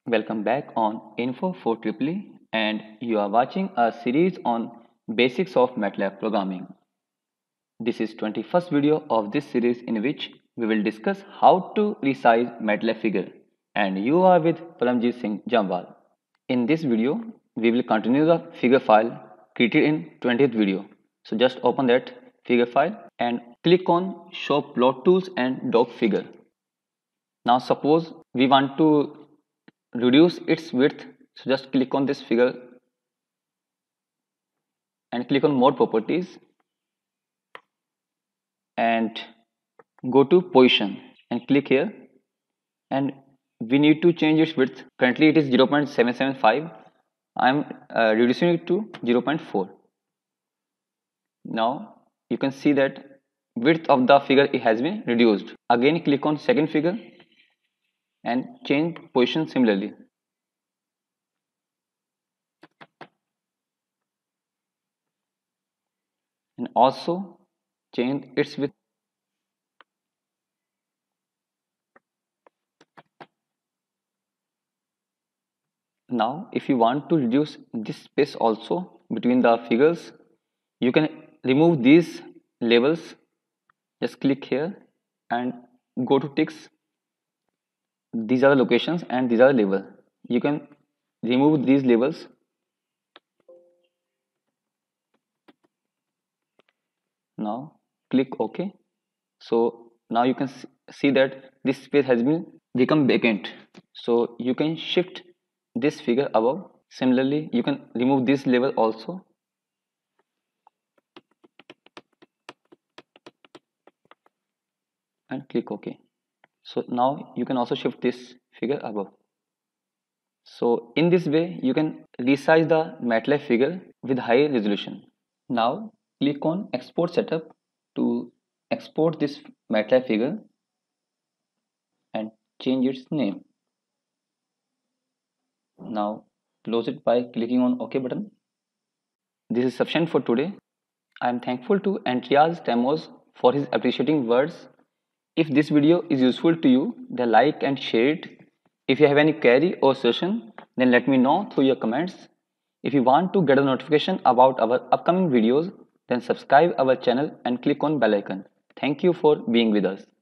Welcome back on Info4EEE, and you are watching a series on basics of MATLAB programming. This is 21st video of this series in which we will discuss how to resize MATLAB Figure, and you are with Palamjit Singh Jamwal. In this video, we will continue the figure file created in 20th video. So just open that figure file and click on Show Plot Tools and Dock Figure. Now suppose we want to reduce its width, so just click on this figure and click on more properties and go to position and click here, and we need to change its width. Currently it is 0.775. I am reducing it to 0.4. Now you can see that width of the figure has been reduced. Again click on second figure and change position similarly. And also change its width. Now if you want to reduce this space also between the figures, you can remove these labels. Just click here and go to ticks. These are the locations and these are the labels. You can remove these labels. Now click OK. So now you can see that this space has been become vacant. So you can shift this figure above. Similarly, you can remove this label also. And click OK. So now you can also shift this figure above. So in this way, you can resize the MATLAB figure with high resolution. Now click on Export Setup to export this MATLAB figure and change its name. Now close it by clicking on OK button. This is sufficient for today. I am thankful to Andreas Temos for his appreciating words. If this video is useful to you, then like and share it. If you have any query or suggestion, then let me know through your comments. If you want to get a notification about our upcoming videos, then subscribe our channel and click on bell icon. Thank you for being with us.